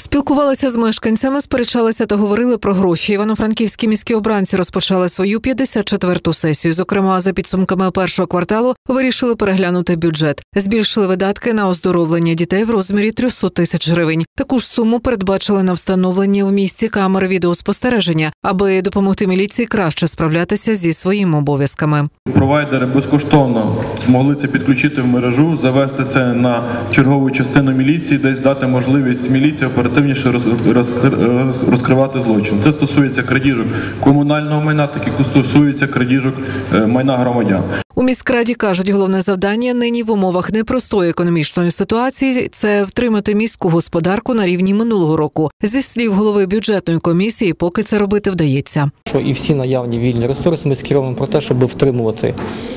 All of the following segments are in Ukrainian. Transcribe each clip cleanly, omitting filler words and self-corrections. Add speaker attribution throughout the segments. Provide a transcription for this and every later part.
Speaker 1: Спілкувалися з мешканцями, сперечалися та говорили про гроші. Івано-Франківські міські обранці розпочали свою 54-ту сесію. Зокрема, за підсумками першого кварталу вирішили переглянути бюджет. Збільшили видатки на оздоровлення дітей в розмірі 300 тисяч гривень. Таку ж суму передбачили на встановлення в місті камер відеоспостереження, аби допомогти міліції краще справлятися зі своїми обов'язками.
Speaker 2: Провайдери безкоштовно змогли це підключити в мережу, завести це на чергову частину міліції, десь дати можливість міліції оперативніше розкривати злочин. Це стосується крадіжок комунального майна, так і стосується крадіжок майна громадян.
Speaker 1: У міськраді кажуть, головне завдання нині в умовах непростої економічної ситуації – це втримати міську господарку на рівні минулого року. Зі слів голови бюджетної комісії, поки це робити вдається.
Speaker 3: І всі наявні вільні ресурси ми скеруємо про те, щоб втримувати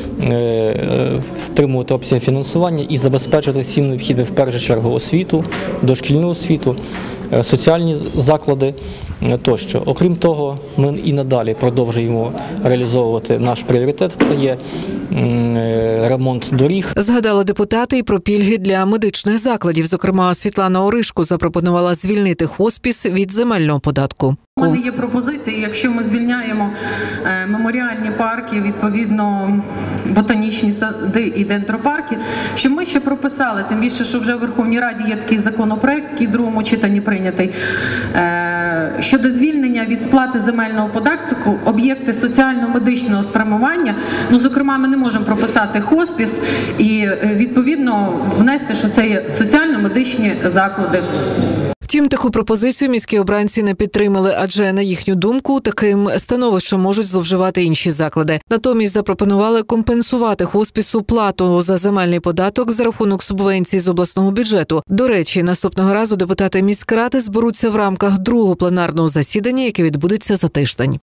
Speaker 3: обсяг фінансування і забезпечити всім необхідним в першу чергу освіту, дошкільну освіту, соціальні заклади тощо. Окрім того, ми і надалі продовжуємо реалізовувати наш пріоритет – це є ремонт доріг.
Speaker 1: Згадали депутати і про пільги для медичних закладів. Зокрема, Світлана Оришко запропонувала звільнити хоспіс від земельного податку.
Speaker 4: У мене є пропозиція, якщо ми звільняємо меморіальні парки, відповідно ботанічні сади і дендропарки, що ми ще прописали, тим більше, що вже в Верховній Раді є такий законопроект, який в другому читанні прийнятий, щодо звільнення від сплати земельного податку об'єкти соціально-медичного спрямування. Зокрема, ми не можемо прописати хоспіс і, відповідно, внести, що це є соціально-медичні заклади.
Speaker 1: Втім, таку пропозицію міські обранці не підтримали, адже, на їхню думку, таким становищем можуть зловживати інші заклади. Натомість запропонували компенсувати хоспісу плату за земельний податок за рахунок субвенцій з обласного бюджету. До речі, наступного разу депутати міськради зберуться в рамках другого пленарного засідання, яке відбудеться за тиждень.